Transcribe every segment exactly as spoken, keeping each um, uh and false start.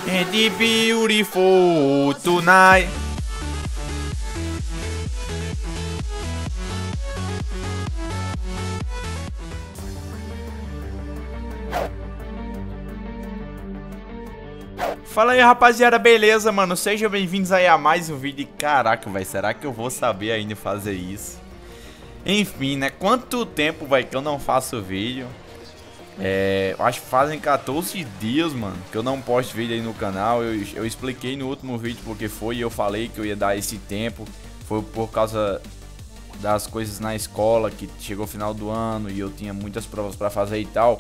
And the beautiful tonight. Fala aí, rapaziada, beleza, mano? Sejam bem-vindos aí a mais um vídeo. Caraca, vai, será que eu vou saber ainda fazer isso? Enfim, né? Quanto tempo, vai, que eu não faço vídeo? É, eu acho que fazem quatorze dias, mano, que eu não posto vídeo aí no canal. Eu, eu expliquei no último vídeo porque foi e eu falei que eu ia dar esse tempo. Foi por causa das coisas na escola, que chegou o final do ano e eu tinha muitas provas pra fazer e tal.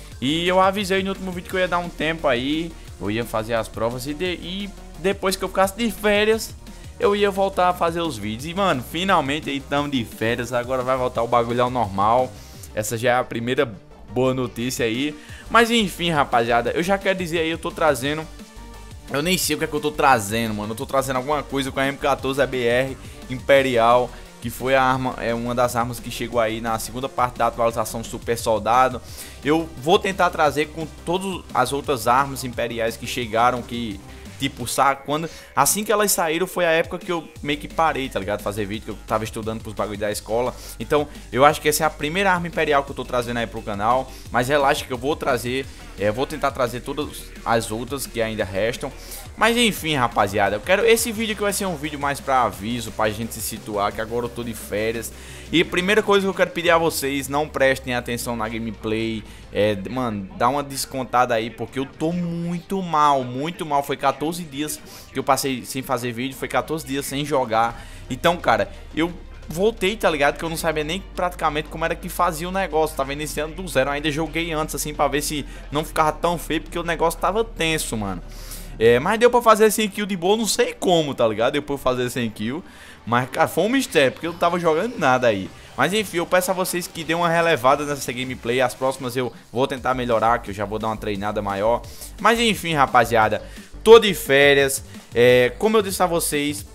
E eu avisei no último vídeo que eu ia dar um tempo aí, eu ia fazer as provas e, de, e depois que eu ficasse de férias, eu ia voltar a fazer os vídeos. E, mano, finalmente aí estamos de férias, agora vai voltar o bagulho ao normal. Essa já é a primeira boa notícia aí. Mas enfim, rapaziada, eu já quero dizer aí, eu tô trazendo... Eu nem sei o que é que eu tô trazendo, mano. Eu tô trazendo alguma coisa com a M quatorze A B R Imperial, que foi a arma, é uma das armas que chegou aí na segunda parte da atualização Super Soldado. Eu vou tentar trazer com todas as outras armas imperiais que chegaram, que tipo, sabe, quando assim que elas saíram foi a época que eu meio que parei, tá ligado? Fazer vídeo, que eu tava estudando pros bagulhos da escola. Então, eu acho que essa é a primeira arma imperial que eu tô trazendo aí pro canal, mas relaxa que eu vou trazer, é, vou tentar trazer todas as outras que ainda restam. Mas enfim, rapaziada, eu quero esse vídeo aqui vai ser um vídeo mais pra aviso, pra gente se situar, que agora eu tô de férias. E a primeira coisa que eu quero pedir a vocês, não prestem atenção na gameplay, é, mano, dá uma descontada aí, porque eu tô muito mal, muito mal. Foi quatorze dias que eu passei sem fazer vídeo, foi quatorze dias sem jogar. Então, cara, eu voltei, tá ligado? Que eu não sabia nem praticamente como era que fazia o negócio, tava iniciando do zero. Eu ainda joguei antes, assim, pra ver se não ficava tão feio, porque o negócio tava tenso, mano. É, mas deu pra fazer cem kills de boa, não sei como, tá ligado? Deu pra fazer cem kills, mas, cara, foi um mistério, porque eu não tava jogando nada aí. Mas enfim, eu peço a vocês que dêem uma relevada nessa gameplay. As próximas eu vou tentar melhorar, que eu já vou dar uma treinada maior. Mas enfim, rapaziada, tô de férias. É, como eu disse a vocês,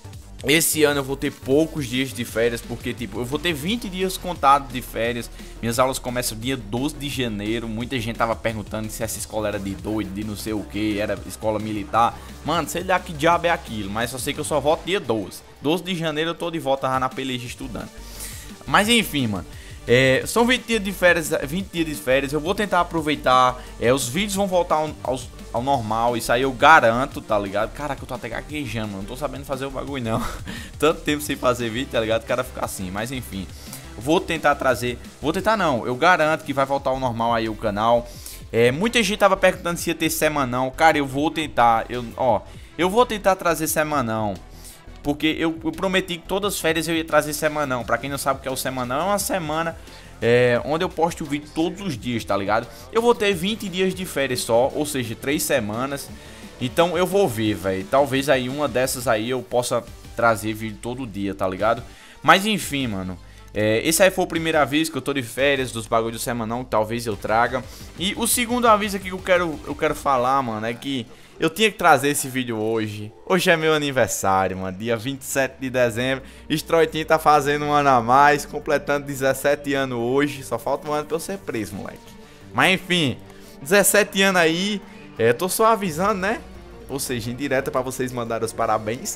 esse ano eu vou ter poucos dias de férias, porque tipo, eu vou ter vinte dias contados de férias. Minhas aulas começam dia doze de janeiro. Muita gente tava perguntando se essa escola era de doido, de não sei o que, era escola militar. Mano, sei lá que diabo é aquilo, mas só sei que eu só volto dia doze. doze de janeiro eu tô de volta já na peleja estudando. Mas enfim, mano, é, são vinte dias de férias, vinte dias de férias. Eu vou tentar aproveitar, é, os vídeos vão voltar ao, ao, ao normal. Isso aí eu garanto, tá ligado? Caraca, eu tô até gaguejando, mano, não tô sabendo fazer o bagulho não. Tanto tempo sem fazer vídeo, tá ligado? O cara fica assim, mas enfim, vou tentar trazer, vou tentar não, eu garanto que vai voltar ao normal aí o canal. É, muita gente tava perguntando se ia ter semanão. Cara, eu vou tentar, eu, ó, eu vou tentar trazer semanão, porque eu, eu prometi que todas as férias eu ia trazer semanão. Pra quem não sabe o que é o semanão, é uma semana é, onde eu posto o vídeo todos os dias, tá ligado? Eu vou ter vinte dias de férias só, ou seja, três semanas. Então eu vou ver, velho. Talvez aí uma dessas aí eu possa trazer vídeo todo dia, tá ligado? Mas enfim, mano, é, esse aí foi o primeiro aviso que eu tô de férias, dos bagulhos do semanão, que talvez eu traga. E o segundo aviso aqui que eu quero, eu quero falar, mano, é que eu tinha que trazer esse vídeo hoje. Hoje é meu aniversário, mano, dia vinte e sete de dezembro. Stroitinho tá fazendo um ano a mais, completando dezessete anos hoje. Só falta um ano pra eu ser preso, moleque. Mas enfim, dezessete anos aí, é, tô só avisando, né? Ou seja, indireta pra vocês mandarem os parabéns.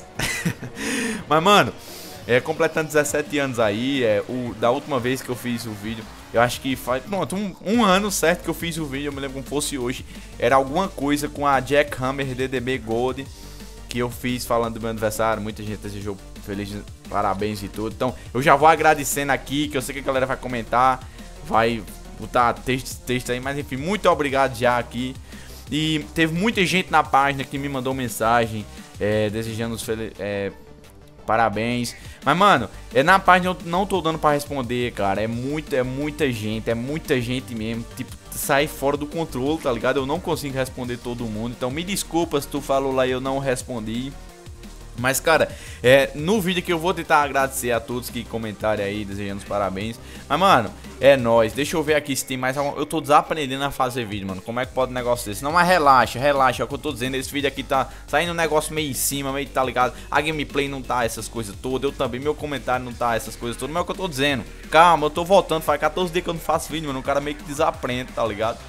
Mas, mano, é, completando dezessete anos aí, é, o, da última vez que eu fiz o vídeo, eu acho que faz, pronto, um, um ano certo que eu fiz o vídeo, eu me lembro como fosse hoje. Era alguma coisa com a Jackhammer D D B Gold, que eu fiz falando do meu aniversário. Muita gente desejou feliz parabéns e tudo. Então, eu já vou agradecendo aqui, que eu sei que a galera vai comentar, vai botar texto, texto aí, mas enfim, muito obrigado já aqui. E teve muita gente na página que me mandou mensagem, é, desejando os fel é, parabéns. Mas, mano, é, na página eu não tô dando pra responder, cara. É muita, é muita gente, é muita gente mesmo. Tipo, sai fora do controle, tá ligado? Eu não consigo responder todo mundo. Então me desculpa se tu falou lá e eu não respondi. Mas, cara, é, no vídeo que eu vou tentar agradecer a todos que comentaram aí, desejando os parabéns. Mas, mano, é nóis. Deixa eu ver aqui se tem mais alguma... Eu tô desaprendendo a fazer vídeo, mano. Como é que pode um negócio desse? Não, mas relaxa, relaxa. É o que eu tô dizendo. Esse vídeo aqui tá saindo um negócio meio em cima, meio, tá ligado? A gameplay não tá essas coisas todas. Eu também, meu comentário não tá essas coisas todas. Mas é o que eu tô dizendo. Calma, eu tô voltando. Faz quatorze dias que eu não faço vídeo, mano. O cara meio que desaprende, tá ligado?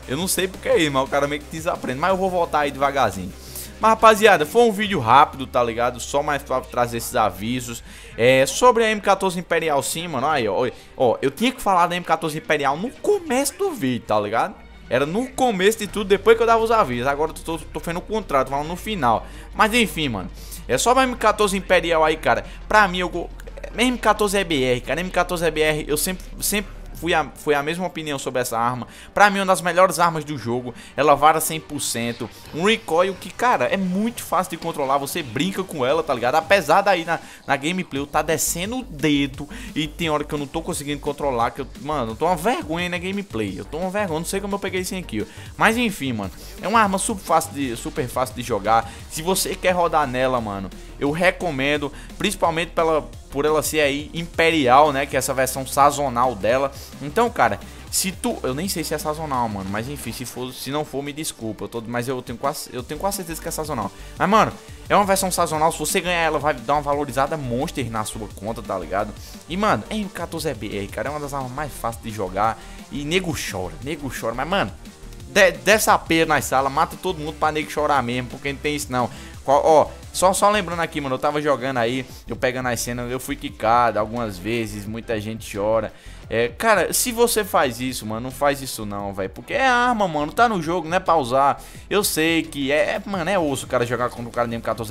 Eu não sei porque aí, mas o cara meio que desaprende. Mas eu vou voltar aí devagarzinho. Mas rapaziada, foi um vídeo rápido, tá ligado? Só mais pra trazer esses avisos. É, sobre a M quatorze Imperial sim, mano. Aí, ó, ó, eu tinha que falar da M quatorze Imperial no começo do vídeo, tá ligado? Era no começo de tudo, depois que eu dava os avisos. Agora eu tô, tô fazendo o contrário, tô falando no final. Mas enfim, mano. É só a M quatorze Imperial aí, cara. Pra mim, eu... M quatorze E B R, cara. M quatorze E B R, eu sempre... sempre Fui a, foi a mesma opinião sobre essa arma. Pra mim, uma das melhores armas do jogo. Ela vara cem por cento. Um recoil que, cara, é muito fácil de controlar. Você brinca com ela, tá ligado? Apesar daí na, na gameplay eu tá descendo o dedo. E tem hora que eu não tô conseguindo controlar. Que eu, mano, eu tô uma vergonha na gameplay. Eu tô uma vergonha, não sei como eu peguei isso aqui. Mas enfim, mano. É uma arma super fácil de, super fácil de jogar. Se você quer rodar nela, mano, eu recomendo. Principalmente pela... por ela ser aí Imperial, né, que é essa versão sazonal dela. Então, cara, se tu... eu nem sei se é sazonal, mano, mas enfim, se for, se não for, me desculpa, eu tô, mas eu tenho, quase, eu tenho quase certeza que é sazonal. Mas, mano, é uma versão sazonal, se você ganhar ela, vai dar uma valorizada monster na sua conta, tá ligado? E, mano, M quatorze E B R, cara, é uma das armas mais fáceis de jogar. E nego chora, nego chora, mas, mano, de, dessa pena na sala, mata todo mundo pra nego chorar mesmo, porque não tem isso não. Ó, só, só lembrando aqui, mano, eu tava jogando aí, eu pegando as cenas, eu fui quicado algumas vezes, muita gente chora. É, cara, se você faz isso, mano, não faz isso não, velho, porque é arma, mano, tá no jogo, não é pra usar. Eu sei que é, é mano, é osso o cara jogar contra o cara de M quatorze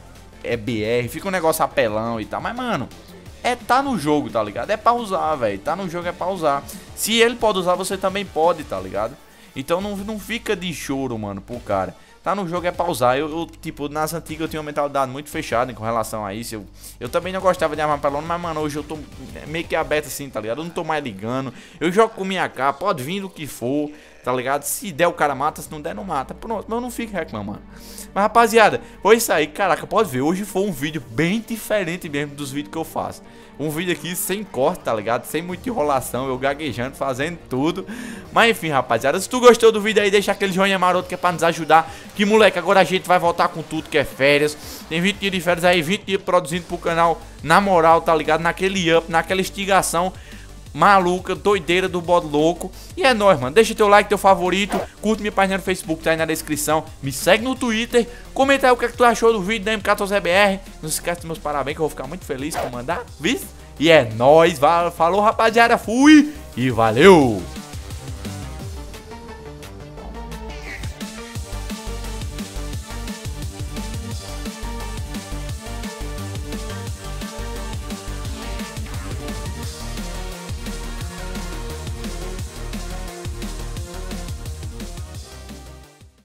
E B R, fica um negócio apelão e tal, mas, mano, é, tá no jogo, tá ligado? É pra usar, velho, tá no jogo, é pra usar. Se ele pode usar, você também pode, tá ligado? Então não, não fica de choro, mano, pro cara. Tá no jogo, é pra usar. Eu, eu, tipo, nas antigas eu tinha uma mentalidade muito fechada com relação a isso. Eu, eu também não gostava de arma pelona, mas, mano, hoje eu tô meio que aberto assim, tá ligado? Eu não tô mais ligando. Eu jogo com minha K, pode vir do que for, tá ligado? Se der, o cara mata, se não der, não mata. Pronto, mas eu não fico reclamando. Mas, rapaziada, foi isso aí. Caraca, pode ver, hoje foi um vídeo bem diferente mesmo dos vídeos que eu faço. Um vídeo aqui sem corte, tá ligado? Sem muita enrolação, eu gaguejando, fazendo tudo. Mas enfim, rapaziada, se tu gostou do vídeo aí, deixa aquele joinha maroto que é pra nos ajudar. Que, moleque, agora a gente vai voltar com tudo que é férias. Tem vinte dias de férias aí, vinte dias produzindo pro canal na moral, tá ligado? Naquele up, naquela instigação maluca, doideira do bode louco. E é nóis, mano. Deixa teu like, teu favorito. Curte minha página no Facebook, tá aí na descrição. Me segue no Twitter. Comenta aí o que, é que tu achou do vídeo da M quatorze E B R. Não se esquece dos meus parabéns, que eu vou ficar muito feliz por mandar. Viu? E é nóis. Falou, rapaziada. Fui e valeu!